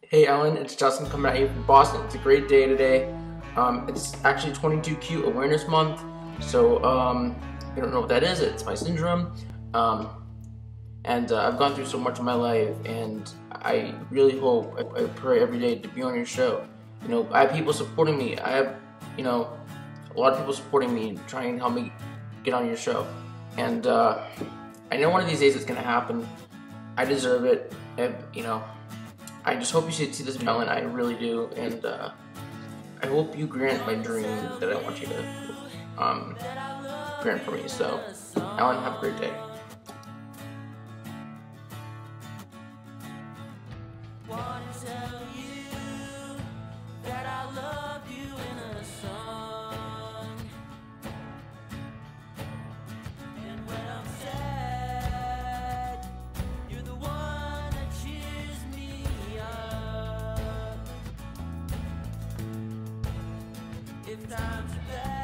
Hey Ellen, it's Justin coming out here from Boston. It's a great day today. It's actually 22Q Awareness Month. So, you don't know what that is, it's my syndrome. I've gone through so much in my life, and I really hope, I pray every day to be on your show. You know, I have people supporting me. I have, a lot of people supporting me, trying to help me get on your show. And I know one of these days it's gonna happen. I deserve it. I just hope you see this video, Ellen. I really do, and I hope you grant my dream that I want you to grant for me. So, Ellen, have a great day. If times are bad